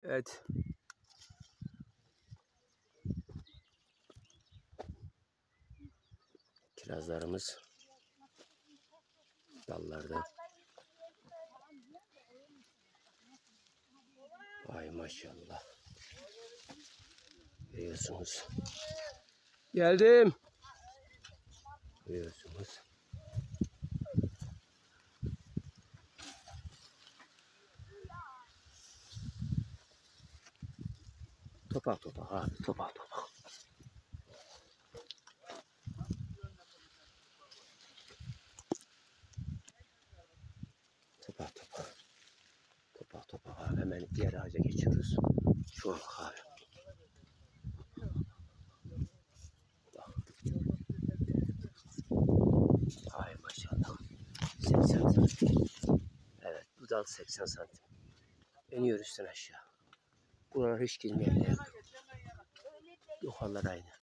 Evet. Kirazlarımız dallarda. Vay maşallah. Görüyorsunuz. Geldim. Görüyorsunuz. Topak topak abi, topak topak. Topak topak. Topak topak abi, hemen diğer ağaca geçiyoruz. Şu an abi. Bak. Ay maşallah. 80 santim. Evet, bu dal 80 santim. İniyor üstten aşağı. Buralar hiç girmeyen yer yok. Yukarılar aynı.